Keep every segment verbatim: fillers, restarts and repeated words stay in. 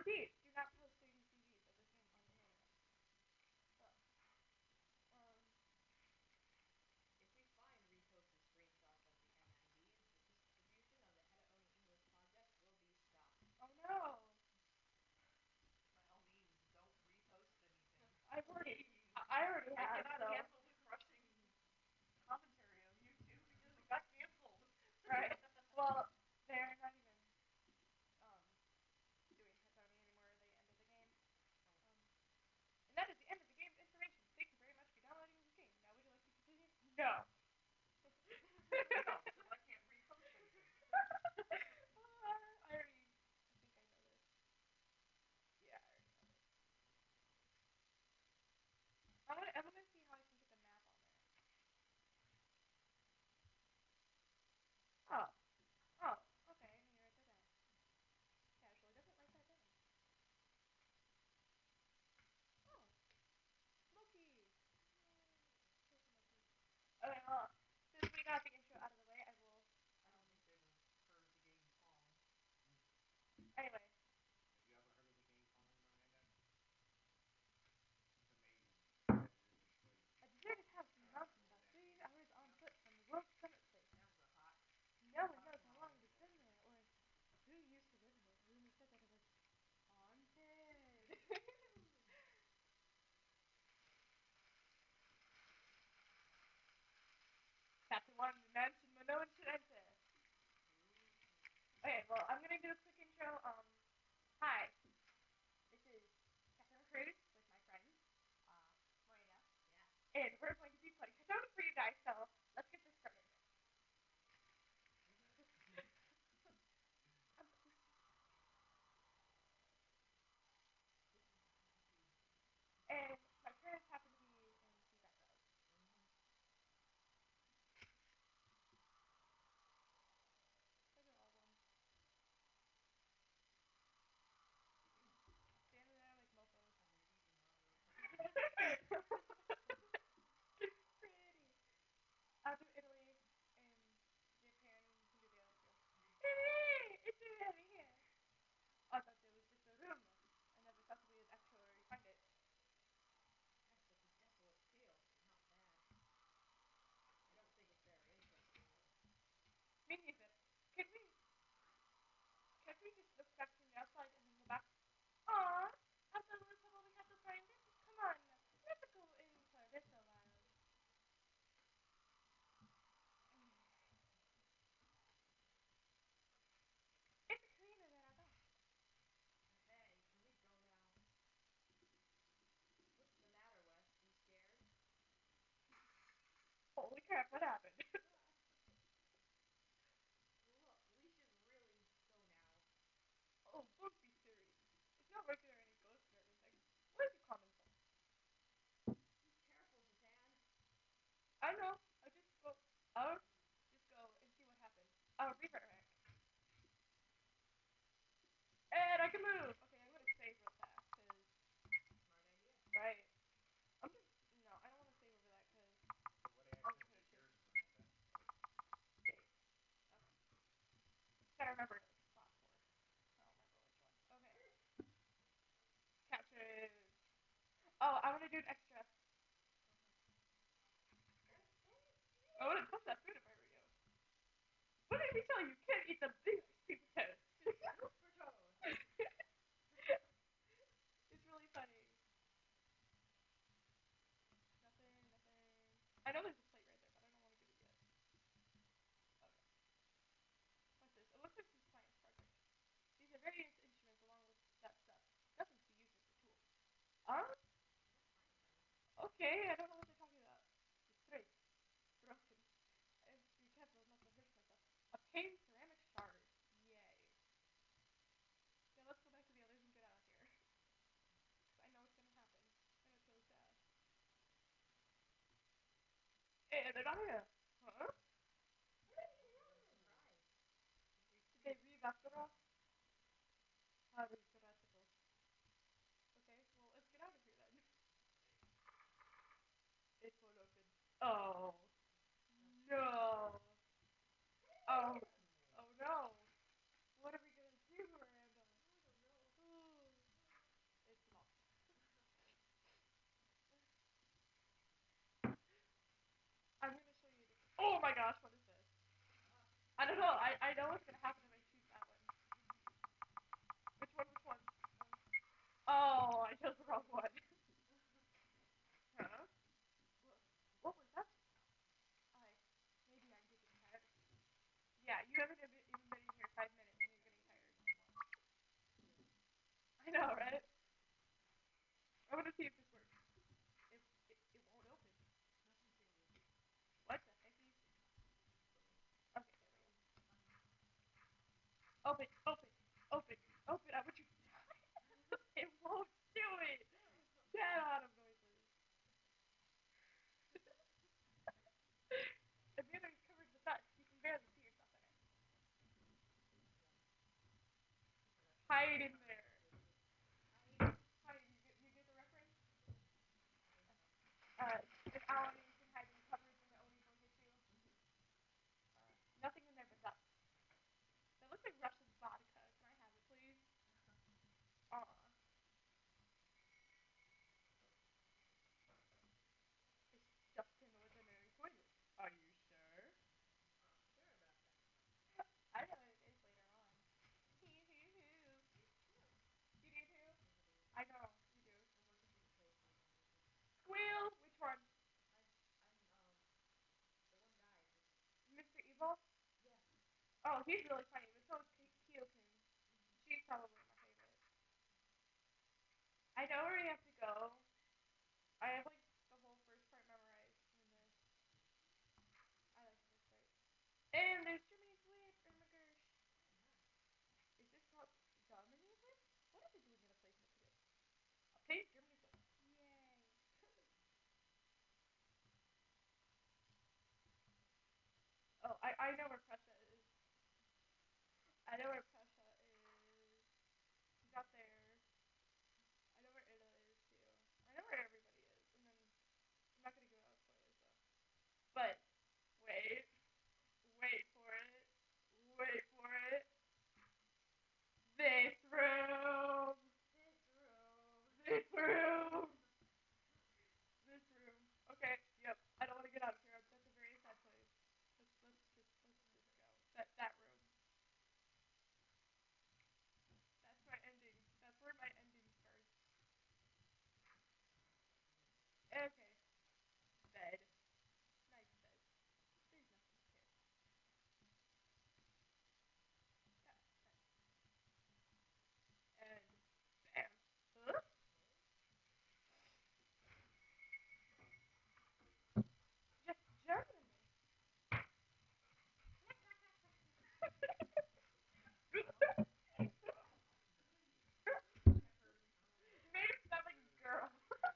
repeat, do not post any C Ds of this game on the internet. So, um, If we find reposted screenshots of the M M Bs, the distribution of the HetaOni English project will be stopped. oh no. By all means, don't repost anything. I've already, Please. I already I have, cannot so. cancel the crushing commentary on YouTube because it got canceled. Right. Well, they're not even um, doing HetaOni anymore. They ended the game. Oh. Um, and that is the end of the game's information. Thank you very much for downloading this game. Now, would you like to continue? No. No, because I can't repost anything. uh, I already, I think I know this. Yeah, I already know this. I want, I want to see how I can get the map on there. Oh. Oh. Okay, I need to write that down. Casually doesn't write that down. Oh. Loki. Yay. Loki. Okay, well, since we got the intro out of the way, I will. I don't Um, think they've heard the game Pong. anyway. Have you ever heard of the game Pong, Miranda? It's amazing. It's really great. A deserted house in the I mountains enjoy about that three game. hours on foot from the world's summit place. Sounds a hot. No one Hot knows how Pong. long it has been there or who used to live in it. Rumors said that it was haunted. That's the one mansion where no one should enter. Okay, well, I'm gonna do a quick intro. Um, hi, this is Cathy Kreuz with my friend, uh, Miranda, Yeah. and we're going to be playing HetaOni for you guys. So let's get this started. I'm posting. This is Cathy. And my parents happen to be in the background. Mm-hmm. Those are all of them. Standing there like mofos. I'm gonna eat your mom really quick. Pretty. I'll do Italy and Japan. You can do the other two. Italy! Italy here. I thought it was just a room. I never thought we would actually find it. It has such a desolate feel. Not bad. I don't think it's very interesting though. Me neither. Can we? Can we just look back from the outside and then go back? Aww, I thought we probably had to find it. Come on, let's go in for this a while. It's cleaner than I thought. Hey, can we go now? What's the matter, Wes? You scared? Holy crap! What happened? Look, we should really go now. Oh, don't be silly. It's not like there are any ghosts or anything. Where's your common sense? Be careful, Shatan. I know. I'll just go. I'll just go and see what happens. I'll be right back. And I can move. Okay, I'm gonna save real fast, cause Smart idea. right. I'm just no. I don't want to save over that, cause So what I'll actions put is it to yours, Miranda? save. Okay. Gotta remember like spot four. I don't remember which one. Okay. Captures. Oh, I want to do an extra. Uh-huh. I wouldn't touch that food if I were you. What did he tell you? You can't eat the big sweet potatoes. Super toast. It's really funny. Nothing, nothing. I know there's a plate right there, but I don't want to give it yet. Okay. What's this? It looks like some science project. These are various instruments along with that stuff. Nothing to be used as a tool. Huh? What science are these? Okay, I don't know what they're talking about. It's straight. Broken. I have to be careful not to hurt myself. A painted ceramic shard. Yay. Now let's go back to the others and get out of here. Because I know what's going to happen. And it's really sad. Hey, they're not here. Huh? What a surprise. Did they leave after all? How regrettable. Okay, well, let's get out of here then. It won't open. Oh. No. Oh. Oh no. What are we gonna do, Miranda? I don't know. gosh, what is this? Ah. I don't know. I, I know what's gonna happen if I choose that one. Which one? Which one? Oh, I chose the wrong one. Huh? What, what was that? I maybe I'm getting tired. Yeah, you haven't even been in here five minutes and you're getting tired. Well, true. I know, right? I want to see if this works. It it, it won't open. Nothing changes. What the heck is? Boom. Okay, there we Boom. go. Button. Open, open, open, open. I want you. It won't do it. Get out of noises. The mirror is covered with dust. You can barely see yourself in it. Yeah. I forgot to Hide in cover there. my faces. Hide. Hide. You get you get the reference? I think so. Uh, if Alan can hide in cupboards and the Oni won't hit you. Mhm. Uh, nothing in there but dust. That looks like Russian vodka. Can I have it, please? Aw. It's just an ordinary toilet. Are you sure? Sure about that. I know what it is later on. Hee hee hoo. Me too. You do too? Yes, I do. I know, you do. I'm one of the stupid players for some reason. Squeal! Which one? I I'm um the one guy just Mister Evil? yeah. Oh, he's really funny, but so is Kyokun. Mhm. She's probably my favorite. I know where we have to go. I have like the whole first part memorized in this. I like the first part. And there's Germany's whip. Oh my gosh. Oh, nice. Is this called Germany's whip? What are they doing in a place next to it? Okay, Germany's whip. Yay. Oh, I, I know where Prussia is. I know where Prussia is. He's out there. I know where Italy is too. I know where everybody is. And then I'm not gonna give out spoilers though. But wait, wait for it. Wait for it. This room. This room. This room. This room. Okay. Yep. I don't want to get out of here. That's a very sad place. Let's let's just let's just go. That that room. That's my ending. That's where my ending starts. Okay. Bed. Nice bed. There's nothing here. That's nice. And bam. Huh? Oh. Just Germany. Oh. I heard him crying. Maybe that's like a girl.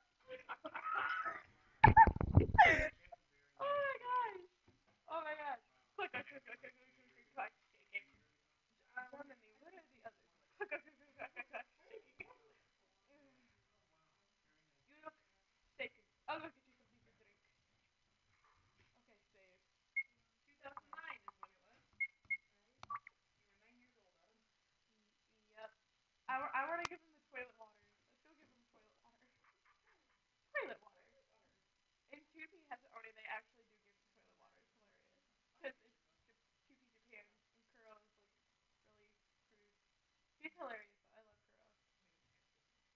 Cats are very Oh my noisy. gosh. Oh my gosh. Wow. Click, click, click, Cats click, like click, to click, hear click, the click, do shaking. you hear the sound? Germany, what are the others? Click, click, click, click, click, click, click, shaking. Oh wow. Very nice You kitty look cat. shaken. I'll go get you something to drink. Okay, save. two thousand nine is when it was. Right? You were nine years old, Autumn. Y- yep. I, I want to give him the toilet water. Let's go give him toilet water. Toilet water. Toilet water. In two P has already they actually do give toilet water. It's hilarious. What? Because it's two P Japan and Kuro is like really crude. He's hilarious though. I love Kuro. Maybe the cat's just nice.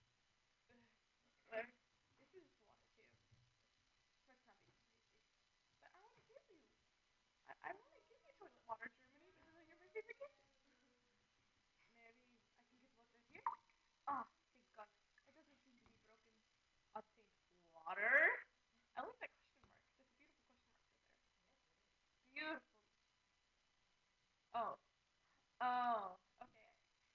Like, this is water too. Let's not be too crazy. But I want to give you. I, I want to give you toilet water, Germany, because you're my favorite kitten. Maybe I can get water here. Ah, thank God. It doesn't seem to be broken. Obtained water. I like that question mark. That's a beautiful question mark right there. Yes, it is. Beautiful. Oh. Oh. Okay.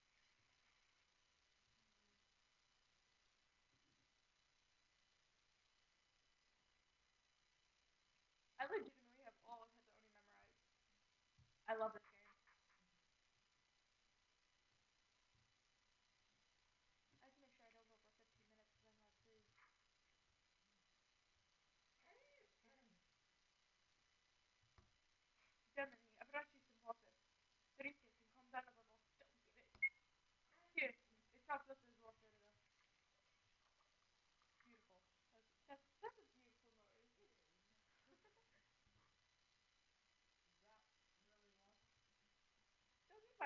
I legitimately have all of HetaOni memorized. I love this game. Mhm. I have to make sure I don't go over fifteen minutes because I'm not approved. Hey, ten. Germany, abbracci some water. Drink it and calm down a little. Don't give it. Hey. Here, it's not just as water enough. Beautiful. That's, that's, that's a beautiful noise. It is.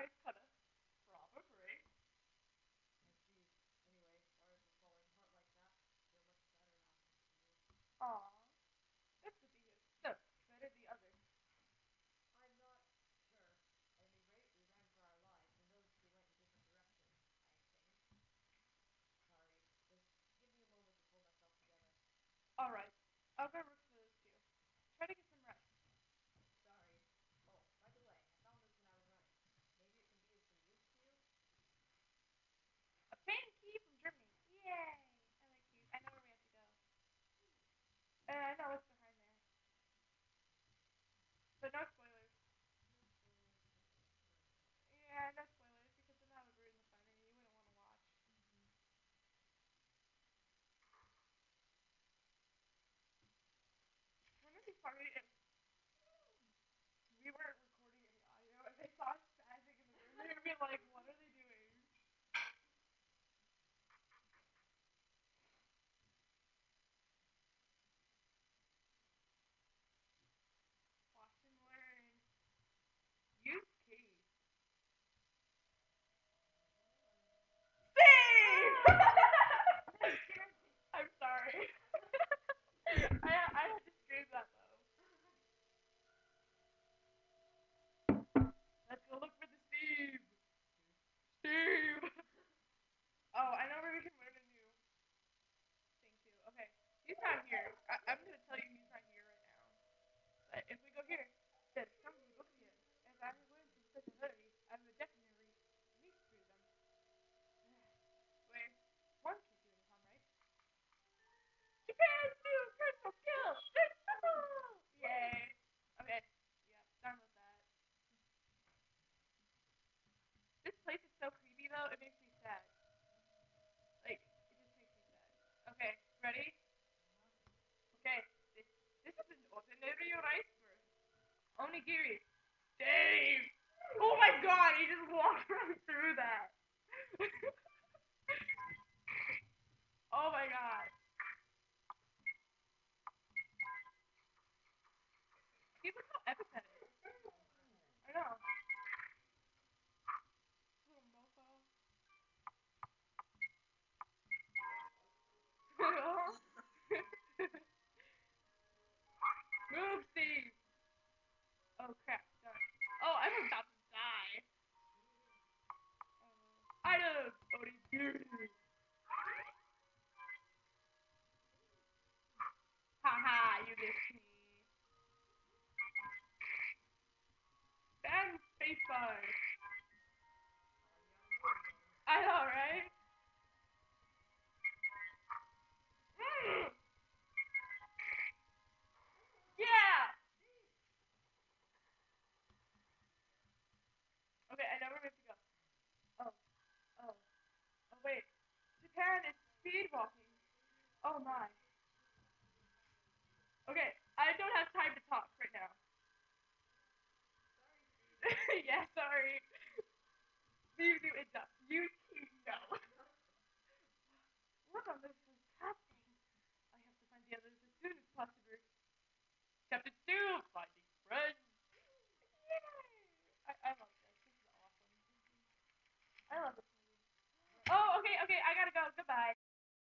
kinda. Probably. I see. Anyway, sorry for falling apart like that. I feel much better now, thanks to you. Aw. That's good to hear. So, where are the others? I'm not sure. At any rate, we ran for our lives, and those two went in different directions, I think. Sorry. Just give me a moment to pull myself together. Alright. I'll go look for those two. Try to get some rest. Sorry. Oh, by the way, I found this when I was running. Maybe it can be of some use to you? A paint key from Germany. Yay! I like keys. I know where we have to go. Uh, I know what's behind there. But no spoilers. No spoilers. Okay, sure. Yeah, no spoilers, because then that would ruin the fun and you wouldn't want to watch. Mm-hmm. Wouldn't it be funny if we weren't recording any audio and they saw us spazzing in the room? They would be like, what are they doing? Watch and learn. Use key. Steve! I'm sorry. I I had to scream that though. Let's go look for the Steve. Steve. Steve. Oh, I know where we can learn a new thing too. Okay, he's not here. I, I'm gonna tell you he's not here right now. But if we go here, there's so many books here. As I'm going to such a hurry, I would definitely read through them. Where one can't do any harm, right? Japan's new crystal skill! Crystal! Yay! Okay. Yep, done with that. This place is so creepy though, it makes me sad. Like, it just makes me sad. Okay, ready? Uh-huh. Okay, this, this is an ordinary rice burn. Onigiri. Dave! Oh my god, he just walked right through that. Oh my god. See, look how epic that is. I know. Little mofo. Move, Steve! Oh crap, darn. Oh, I'm about to die. Uh, items! Onigiri! Haha, you missed me. And spacebar. Oh, you got a good one. I know, right? Mm. Yeah! Neat. Okay, I know where we have to go. Oh, oh, oh wait. Japan is speed walking. Oh my. Okay, I don't have time to talk right now. Sorry, Steve. Yeah, sorry. You do it up. You keep no. What on this is happening? I have to find the others as soon as possible. Chapter two, finding friends. Yay! I, I love this. This is awesome. Mm-hmm. I love this movie. Alright, Oh, well, okay, okay. I gotta go. Goodbye.